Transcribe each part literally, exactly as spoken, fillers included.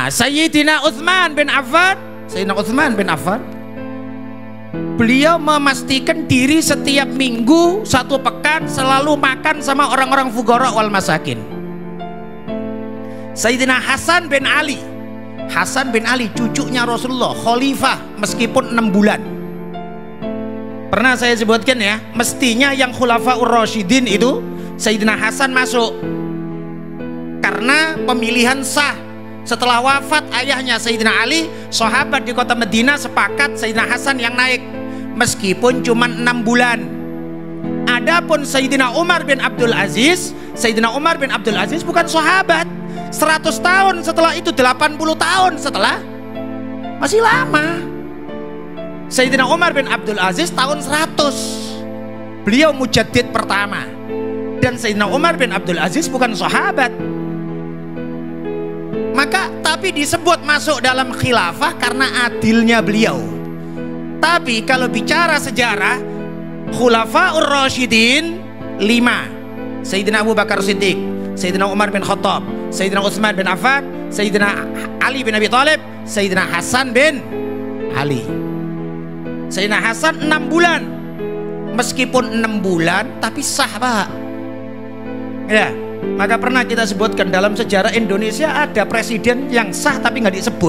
Ah, Sayyidina Utsman bin Affan, Sayyidina Utsman bin Affan, beliau memastikan diri setiap minggu satu pekan selalu makan sama orang-orang fuqara wal masakin. Sayyidina Hasan bin Ali, Hasan bin Ali cucunya Rasulullah, khalifah meskipun enam bulan. Pernah saya sebutkan ya, mestinya yang khulafaur rasyidin itu Sayyidina Hasan masuk karena pemilihan sah. Setelah wafat ayahnya Sayyidina Ali, sahabat di kota Madinah sepakat Sayyidina Hasan yang naik meskipun cuma enam bulan. Adapun Sayyidina Umar bin Abdul Aziz, Sayyidina Umar bin Abdul Aziz bukan sahabat, seratus tahun setelah itu, delapan puluh tahun setelah, masih lama. Sayyidina Umar bin Abdul Aziz tahun seratus, beliau mujaddid pertama. Dan Sayyidina Umar bin Abdul Aziz bukan sahabat, maka tapi disebut masuk dalam khilafah karena adilnya beliau. Tapi kalau bicara sejarah, khulafaur rasyidin lima: Sayyidina Abu Bakar Siddiq, Sayyidina Umar bin Khattab, Sayyidina Utsman bin Affan, Sayyidina Ali bin Abi Thalib, Sayyidina Hasan bin Ali. Sayyidina Hasan enam bulan, meskipun enam bulan tapi sah, Pak. Ya, maka pernah kita sebutkan dalam sejarah Indonesia ada presiden yang sah tapi nggak disebut.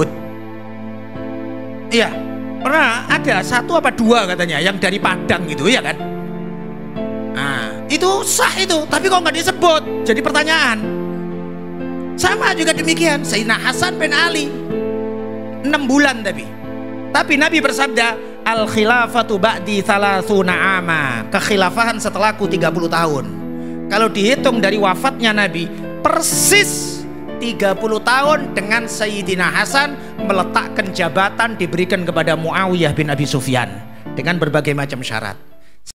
Iya, pernah ada satu apa dua katanya yang dari Padang gitu ya kan. Nah, itu sah itu, tapi kok nggak disebut? Jadi pertanyaan. Sama juga demikian, Sayyidina Hasan bin Ali enam bulan tapi. Tapi Nabi bersabda, al khilafatu ba'di thalathuna ama, kekhilafahan setelahku tiga puluh tahun. Kalau dihitung dari wafatnya Nabi, persis tiga puluh tahun dengan Sayyidina Hasan meletakkan jabatan diberikan kepada Muawiyah bin Abi Sufyan dengan berbagai macam syarat.